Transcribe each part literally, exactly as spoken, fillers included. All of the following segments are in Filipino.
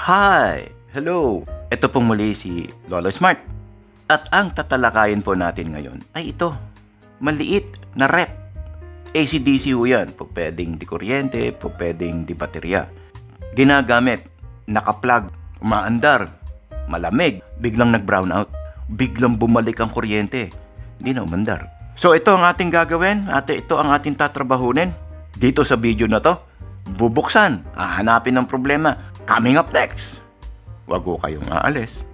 Hi! Hello! Ito pong muli si Lolo Smart. At ang tatalakayin po natin ngayon ay ito. Maliit na rep. A C D C ho yan. Po pwedeng di kuryente, po pwedeng di baterya. Ginagamit, nakaplug, umaandar, malamig, biglang nag-brown out, biglang bumalik ang kuryente. Hindi na umandar. So ito ang ating gagawin, ate ito ang ating tatrabahunin. Dito sa video na to, bubuksan, hahanapin ng problema. Coming up next, wag ko kayong aalis.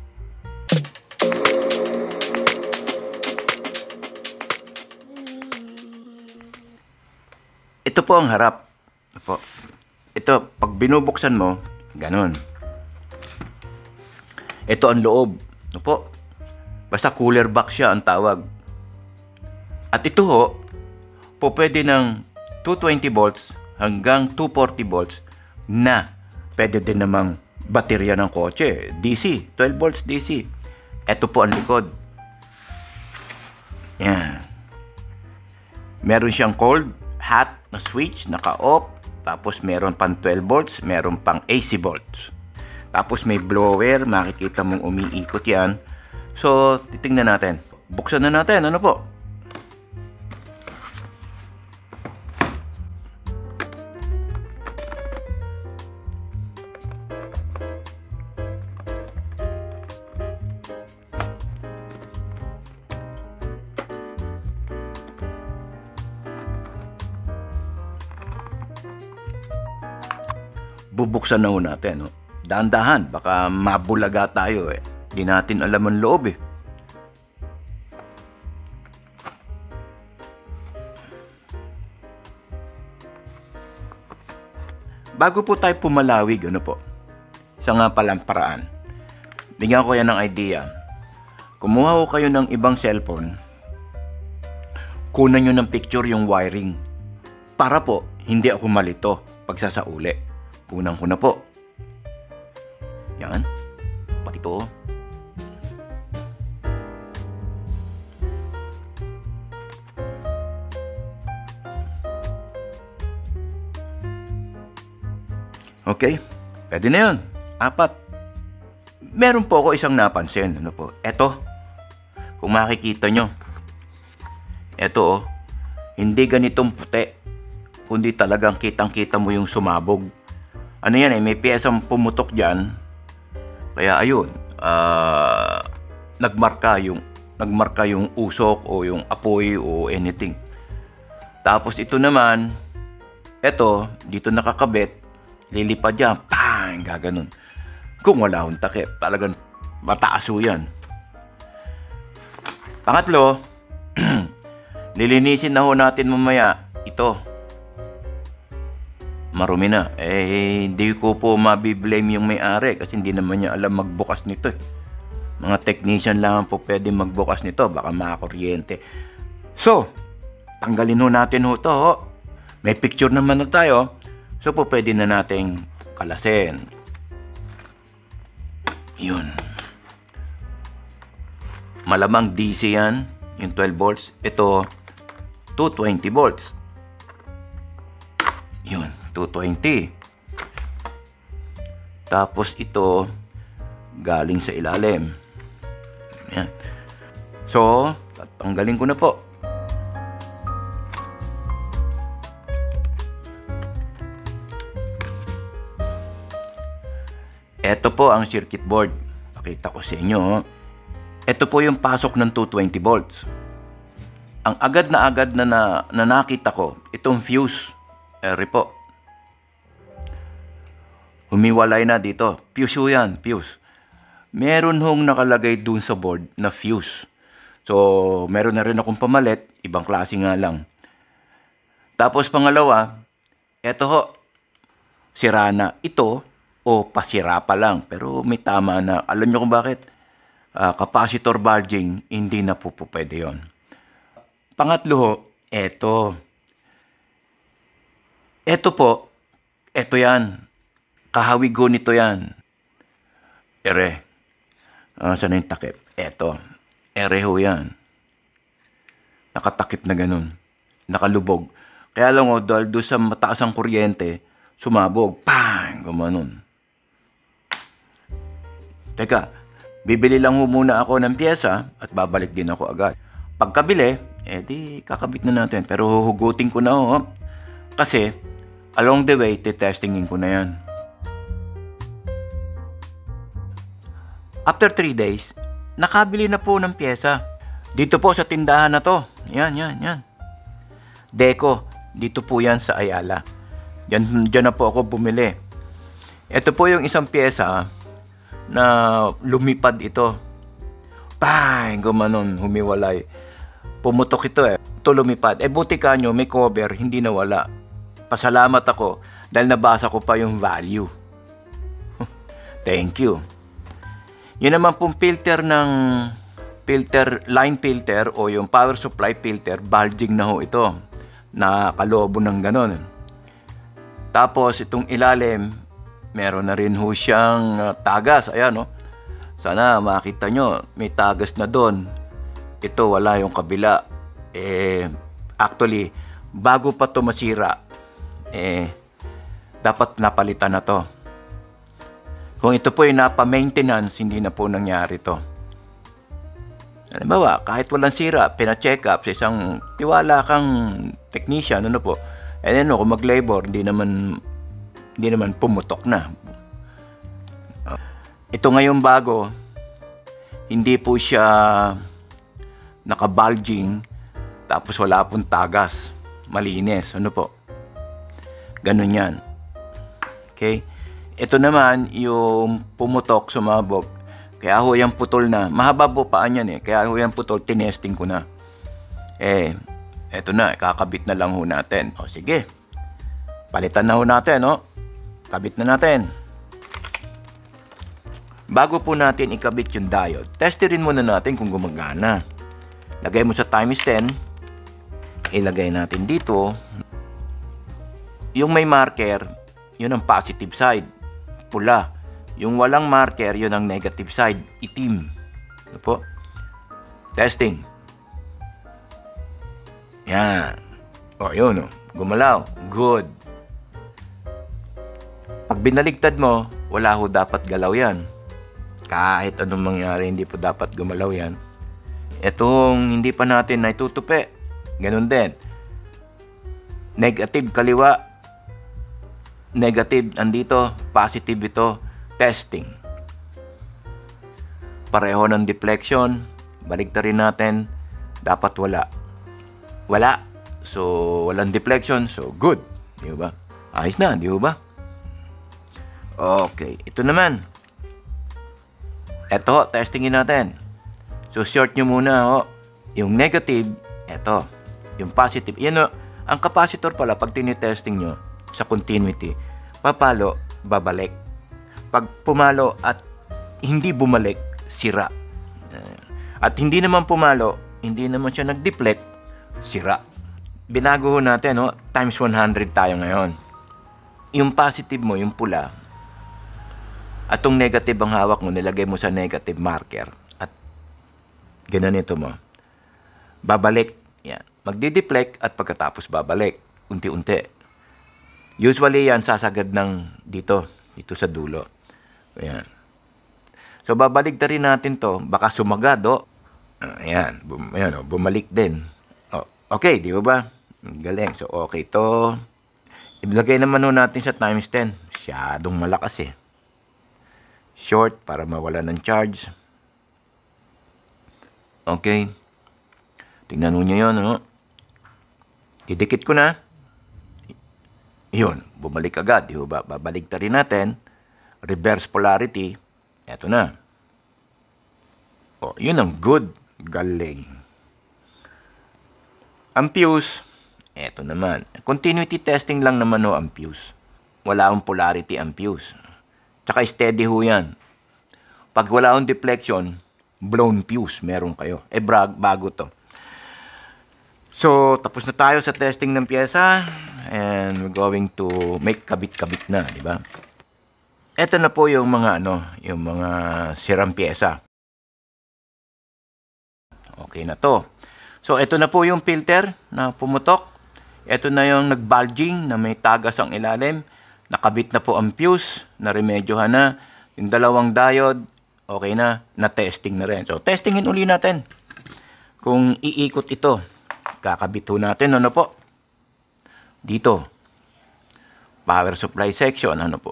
Ito po ang harap. Ito po. Ito, pag binubuksan mo, ganun. Ito ang loob. Ito po. Basta cooler box siya ang tawag. At ito ho, po pwede ng two twenty volts hanggang two forty volts na pwede din namang baterya ng kotse. D C, twelve volts D C. Ito po ang likod. Yan. Meron siyang cold, hot na switch, naka-off. Tapos meron pang twelve volts, meron pang A C volts. Tapos may blower, makikita mong umiikot yan. So, titingnan natin. Buksan na natin, ano po? Bubuksan na ho natin. No? Dahan-dahan, baka mabulaga tayo eh. Di natin alam ang loob eh. Bago po tayo pumalawig, ano po? Isa nga palang paraan. Bigyan ko yan ng idea. Kumuha ko kayo ng ibang cellphone. Kunan nyo ng picture yung wiring. Para po, hindi ako malito pagsasauli. Kunan ko na po. Yan. Pati to. Okay. Pwede na yun. Apat. Meron po ako isang napansin. Ano po? Eto. Kung makikita nyo. Eto oh. Hindi ganitong puti. Kundi talagang kitang-kita mo yung sumabog. Ano yan eh, may piyesang pumutok dyan. Kaya ayun, uh, nagmarka yung nagmarka yung usok o yung apoy o anything. Tapos ito naman, eto, dito nakakabit, lilipad yan, pang, gaganon. Kung wala akong takip, talagang mataaso yan. Pangatlo, lilinisin na ho natin mamaya ito. Marumi na. Eh, hindi ko po mabiblame yung may-ari kasi hindi naman niya alam magbukas nito eh. Mga technician lang po pwede magbukas nito. Baka makakuryente. So, tanggalin ho natin ho to. Ho. May picture naman na tayo. So, po pwede na nating kalasin. Yun. Malamang D C yan. Yung twelve volts. Ito, two twenty volts. Yun. two twenty. Tapos ito galing sa ilalim. Yan. So, tatanggalin ko na po. Ito po ang circuit board. Pakita ko sa inyo. Ito po yung pasok ng two twenty volts. Ang agad na agad na, na, na nakita ko, itong fuse. Eri po. Humiwalay na dito. Fuse yan, fuse. Meron hong nakalagay dun sa board na fuse. So, meron na rin akong pamalit. Ibang klase nga lang. Tapos pangalawa, eto ho. Sira na. Ito, o pasira pa lang. Pero may tama na. Alam nyo kung bakit? Uh, capacitor bulging, hindi na po po pwede yun. Pangatlo ho, eto. Eto po, eto yan. Kahawigo nito yan. Ere. Uh, saan yung takip? Eto. Ere ho yan. Nakatakip na ganun. Nakalubog. Kaya lang o, dahil doon sa mataas ang kuryente, sumabog. Pang! Gumanon. Teka, bibili lang ho muna ako ng pyesa at babalik din ako agad. Pagkabili, eh di kakabit na natin. Pero huhugutin ko na ho. Kasi, along the way, titestingin ko na yan. After three days, nakabili na po ng pyesa. Dito po sa tindahan na to. Yan, yan, yan. Deco, dito po yan sa Ayala. Diyan, diyan na po ako bumili. Ito po yung isang pyesa na lumipad ito. Bang! Gumanon, humiwalay. Pumutok ito eh. Ito lumipad. Eh buti ka nyo, may cover, hindi nawala. Pasalamat ako dahil nabasa ko pa yung value. Thank you. Yun naman pong filter ng filter, line filter o yung power supply filter, bulging na ho ito. Nakalobo ng ganon. Tapos itong ilalim, meron na rin ho siyang uh, tagas. Ayan, no? Sana makita nyo, may tagas na doon. Ito, wala yung kabila. Eh, actually, bago pa to masira, eh, dapat napalitan na to. Kung ito po yung napa-maintenance, hindi na po nangyari to. Halimbawa, kahit walang sira, pina-check up sa isang tiwala kang technician, ano po, and then, no, kung mag-labor, hindi naman hindi naman pumutok na. Ito ngayon bago, hindi po siya naka-bulging, tapos wala pong tagas. Malinis. Ano po? Ganun yan. Okay? Ito naman, yung pumutok, sumabog. Kaya ho yung putol na. Mahaba po paan yan eh. Kaya ho yung putol, tinesting ko na. Eh, eto na, kakabit na lang ho natin. O sige. Palitan na ho natin, no? Kabit na natin. Bago po natin ikabit yung diode, testerin muna natin kung gumagana. Lagay mo sa times ten. Ilagay natin dito. Yung may marker, yun ang positive side. Pula. Yung walang marker, yun ang negative side. Itim. Ano po? Testing. Yan. O, yun o. Gumalaw. Good. Pag binaligtad mo, wala ho dapat galaw yan. Kahit anong mangyari, hindi po dapat gumalaw yan. Itong hindi pa natin naitutupi, ganun din. Negative kaliwa, negative andito, positive ito, testing. Pareho ng deflection, baligtarin natin, dapat wala. Wala. So, walang deflection, so good. Di ba? Ayos na, di ba? Okay, ito naman. Ito, testingin natin. So, short nyo muna, ho. Yung negative, ito. Yung positive. Yan, ho. Ang capacitor pala, pag tinitesting nyo sa continuity, papalo, babalik. Pag pumalo at hindi bumalik, sira. At hindi naman pumalo, hindi naman siya nag-deflect, sira. Binago ho natin, ho. Times one hundred tayo ngayon. Yung positive mo, yung pula, at yung negative ang hawak mo, nilagay mo sa negative marker. At gananito mo. Babalik. Yan. Magdi-deflect at pagkatapos babalik. Unti-unti. Usually yan sasagad ng dito. Dito sa dulo. Ayan. So babalik na rin natin to. Baka sumagad, oh. Ayan. Bum ayan, oh. Bumalik din. Oh. Okay, di ba? Galing. So okay to. Ilagay naman ho natin sa times ten. Masyadong malakas eh. Short para mawala ng charge. Okay. Tingnan nyo yun, no? Didikit ko na. Yun, bumalik agad. Di ba? Babalik ta rin natin. Reverse polarity. Eto na. O, yun ang good. Galing. Ang fuse, eto naman. Continuity testing lang naman ho ang fuse. Wala akong polarity ang fuse. Tsaka steady ho yan. Pag wala akong deflection, blown fuse meron kayo. Eh, brag, bago to. So, tapos na tayo sa testing ng pyesa. And we're going to make kabit-kabit na, di ba? Ito na po yung mga, ano, yung mga sirang pyesa. Okay na to. So, ito na po yung filter na pumutok. Ito na yung nag-bulging na may tagas ang ilalim. Nakabit na po ang fuse, na-remedyohan na. Yung dalawang diode, okay na, na-testing na rin. So, testingin uli natin. Kung iikot ito, kakabit ho natin, ano po? Dito. Power supply section, ano po?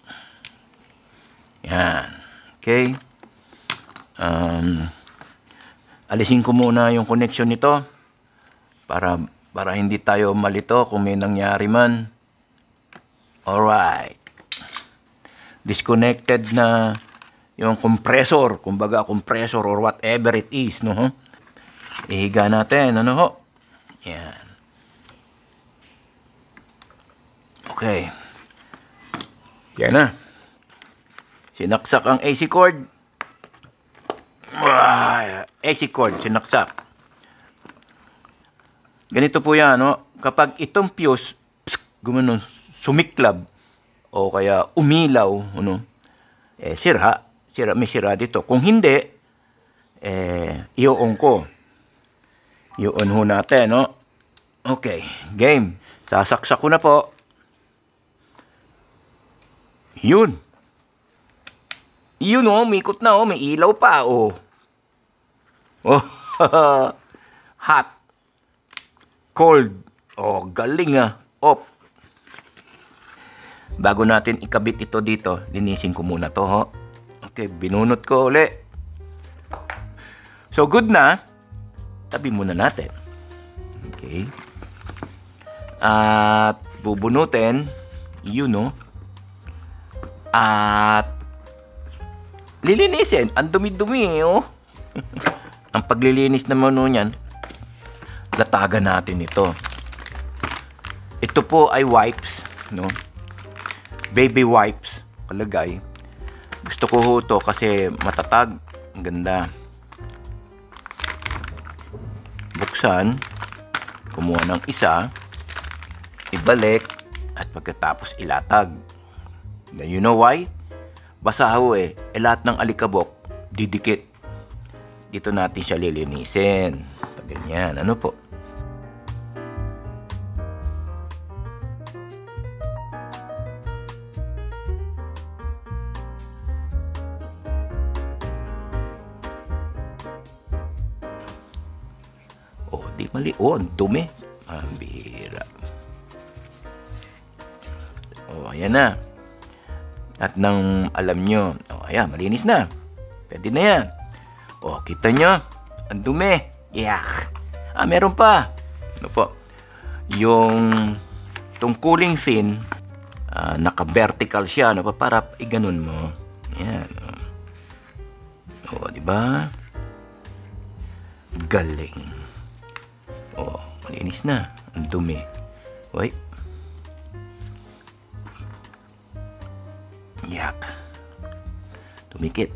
Yan. Okay. Um, alisin ko muna yung connection nito para, para hindi tayo malito kung may nangyari man. Alright. Disconnected na yung compressor, kumbaga compressor or whatever it is, no? Huh? Ihiga natin, ano ho? Yan. Okay. Yan na. Sinaksak ang A C cord. A C cord, sinaksak. Ganito po yan, no? Kapag itong fuse, psk, gumanon, sumiklab, o kaya umilaw, ano, eh, sira. Sira, may sira dito. Kung hindi, eh, i-on ko. I-on ho natin, no? Okay, game. Sasaksak ko na po. Yun. Yun, oh, mikot na, oh. May ilaw pa, oh. Oh, hot. Cold. Oh, galing, ah. Off. Bago natin ikabit ito dito, linisin ko muna to, ho. Okay, binunot ko uli. So, good na. Tabi muna natin. Okay. At bubunutin. Yun, no? At lilinisin. Ang dumi-dumi, oh. Ang paglilinis naman no niyan, latagan natin ito. Ito po ay wipes, no? Baby wipes, kalagay. Gusto ko ho ito kasi matatag. Ang ganda. Buksan. Kumuha ng isa. Ibalik. At pagkatapos ilatag. You know why? Basa ho eh. E lahat ng alikabok, didikit. Dito natin siya lilinisin. Pag ganyan. Ano po? Oh, di mali. Oh, ang dumi. Ang bihira. Oh, ayan na. At nang alam nyo, oh, ayan, malinis na. Pwede na yan. Oh, kita nyo? Ang dumi. Yak. Ah, meron pa. Ano po? Yung itong cooling fin, uh, naka-vertical siya. Ano pa? Para iganon mo. Yan. Oh, di ba? Galing. Oh, malinis na. Ang dumi. Oy. Yak. Tumikit.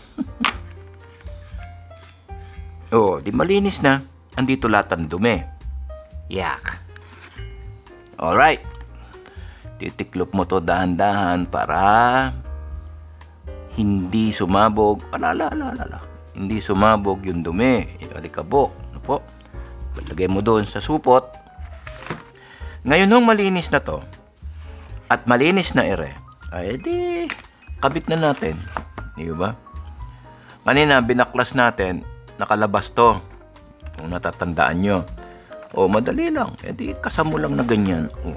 Oh, di malinis na. Andito lahat ang dumi. Yak. Alright. Titiklop mo to dahan-dahan para hindi sumabog. Alala, alala, alala. Hindi sumabog yung dumi. Yung alikabok. Ano po? Lagay mo doon sa supot. Ngayon nung malinis na to, at malinis na ere, ay di, kabit na natin. Di ba? Kanina, binaklas natin, nakalabas to. Kung natatandaan nyo. O, madali lang. E di, kasamo lang na ganyan. O.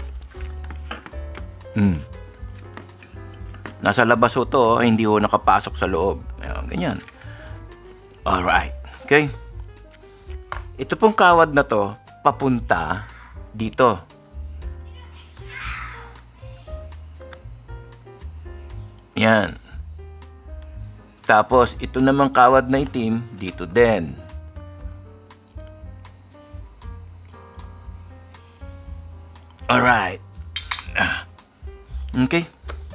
Hmm. Nasa labas o to, hindi ho nakapasok sa loob. Ayan, ganyan. Alright. Okay. Ito pong kawad na to, papunta dito. Yan. Tapos, ito namang kawad na itim, dito din. Alright. Okay.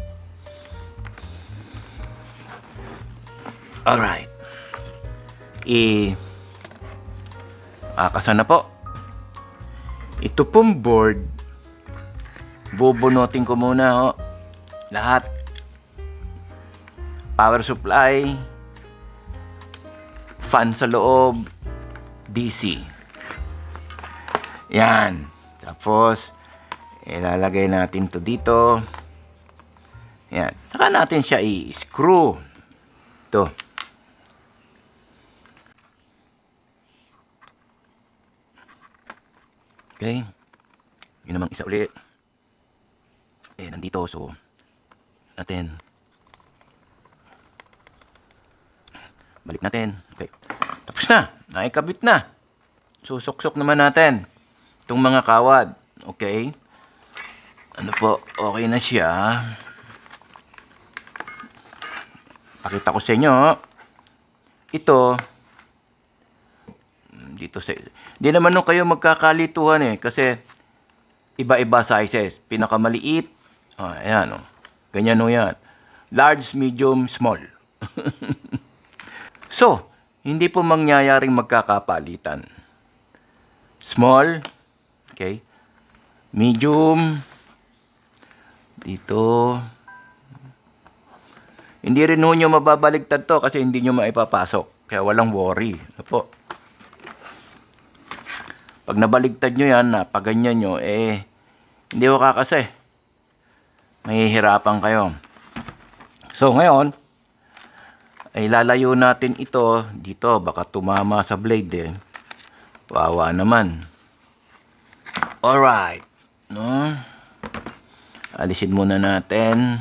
Alright. I... Akasan na po. Ito pong board, bubunutin ko muna, oh. Lahat. Power supply, fan sa loob, D C. Yan. Tapos, ilalagay natin to dito. Yan. Saka natin siya i-screw. dito. Okay. Yun namang isa uli. Eh, nandito. So, natin. Balik natin. Okay. Tapos na. Naikabit na. Susuksok naman natin itong mga kawad. Okay. Ano po? Okay na siya. Pakita ko sa inyo. Ito. Dito sa... Hindi naman nung kayo magkakalituhan eh. Kasi iba-iba sizes. Pinakamaliit. Oh, ayan oh. Ganyan o yan. Large, medium, small. So, hindi po mangyayaring magkakapalitan. Small. Okay. Medium. Dito. Hindi rin ho nyo mababaligtad to kasi hindi nyo maipapasok. Kaya walang worry. Ano po? Pag nabaligtad nyo yan, napaganyan nyo, eh, hindi ko kakase. Mahihirapan kayo. So, ngayon, ay lalayo natin ito dito. Baka tumama sa blade eh. Wawa naman. Alright. No? Alisin muna natin.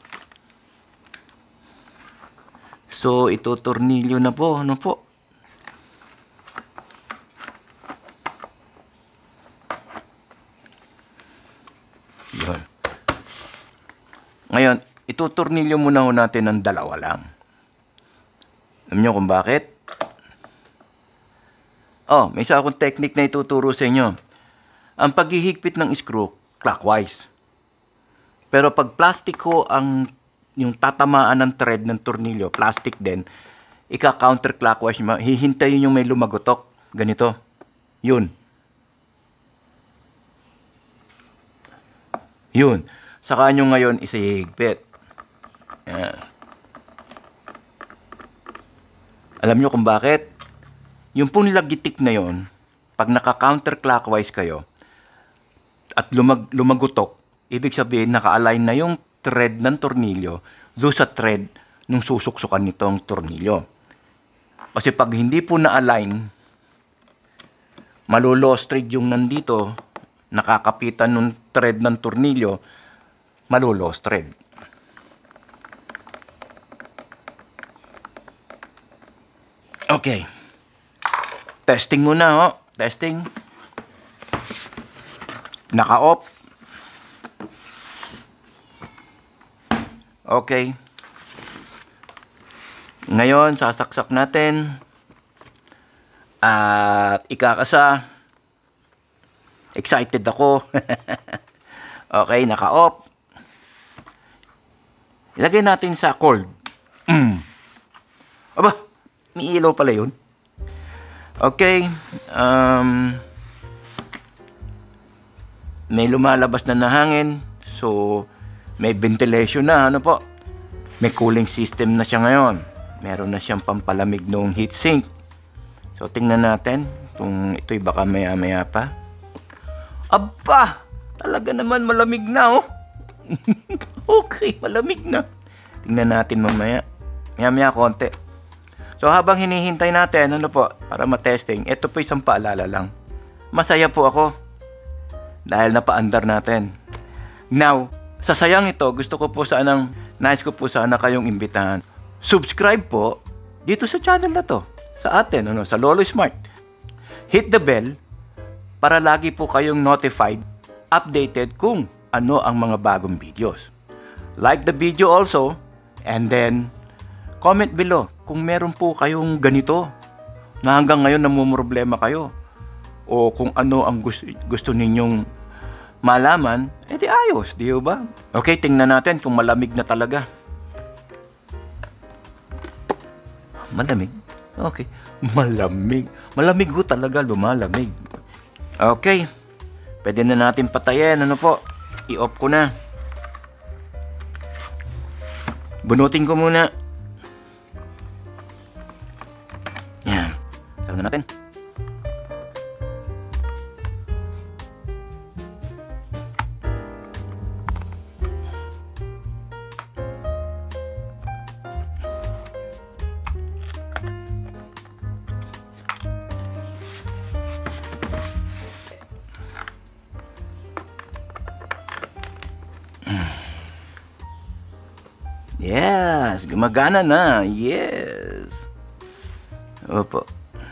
So, ito tornilyo na po. Ano po? Yun. Ngayon, itutornilyo muna ho natin ng dalawa lang. Alam nyo kung bakit? Oh, may isa akong technique na ituturo sa inyo. Ang paghihigpit ng screw, clockwise. Pero pag plastic ho ang yung tatamaan ng thread ng tornilyo, plastic din, ika-counterclockwise, hihintayin yung may lumagotok. Ganito. Yun. Yun. Saka nyo ngayon isihigpit. Yan. Alam nyo kung bakit? Yung pong lagitik na yon, pag naka-counterclockwise kayo, at lumag lumagutok, ibig sabihin naka-align na yung thread ng tornilyo doon sa thread nung susuksukan nitong tornilyo. Kasi pag hindi po na-align, malulost thread yung nandito, nakakapitan nung thread ng tornilyo, malulost thread. Okay. Testing muna, oh. Testing. Naka-off. Okay. Ngayon, sasaksak natin. At ikakasa. Excited ako. Okay, naka-off. Ilagay natin sa cold. Mm. Aba, may ilaw pala yun. Okay. Um, may lumalabas na na hangin. So, may ventilation na. Ano po? May cooling system na siya ngayon. Meron na siyang pampalamig ng heatsink. So, tingnan natin. Itong, ito'y baka maya-maya pa. Aba! Talaga naman malamig na, oh. Okay, malamig na. Tingnan natin mamaya. Maya-maya konti. So, habang hinihintay natin, ano po, para matesting, ito po isang paalala lang. Masaya po ako. Dahil napaandar natin. Now, sa sayang ito, gusto ko po sanang, nais ko po sana kayong imbitahan. Subscribe po dito sa channel na to. Sa atin, ano, sa Lolo Smart. Hit the bell para lagi po kayong notified, updated kung ano ang mga bagong videos. Like the video also, and then comment below kung meron po kayong ganito na hanggang ngayon namumroblema kayo o kung ano ang gusto, gusto ninyong malaman, edi ayos, di ba? Okay, tingnan natin kung malamig na talaga. Malamig? Okay. Malamig. Malamig ho talaga, lumalamig. Okay. Pwede na natin patayin. Ano po? I-off ko na. Bunutin ko muna. Yan. Tara na natin. Yes, gumagana na. Yes. Opo.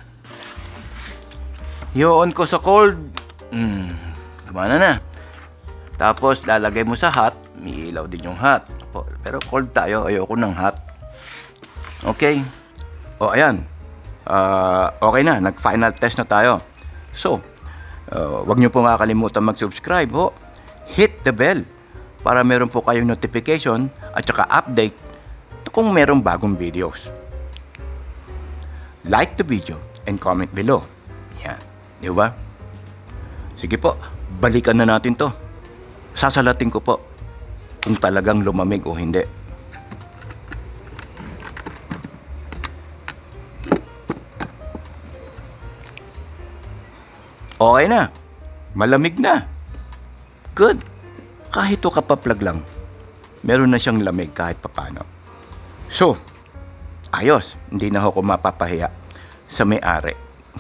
I-on ko sa cold. Hmm, gumana na. Tapos, lalagay mo sa hot. May ilaw din yung hot. Opo. Pero cold tayo. Ayoko ng hot. Okay. O, ayan. Uh, okay na. Nag-final test na tayo. So, uh, wag nyo po makakalimutan mag-subscribe ho. Hit the bell para meron po kayong notification at saka update kung merong bagong videos. Like the video and comment below. Yan. Di ba? Sige po, balikan na natin to. Sasalatin ko po kung talagang lumamig o hindi. Okay na. Malamig na. Good. Kahit to kapaplag lang, meron na siyang lamig kahit papano. So, ayos. Hindi na ako mapapahiya sa may-ari.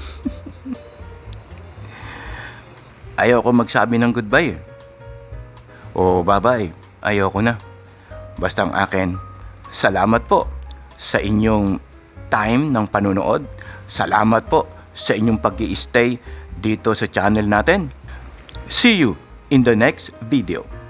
Ayoko magsabi ng goodbye. O bye-bye. Ayoko na. Basta ang akin, salamat po sa inyong time ng panunood. Salamat po sa inyong pag-i-stay dito sa channel natin. See you in the next video.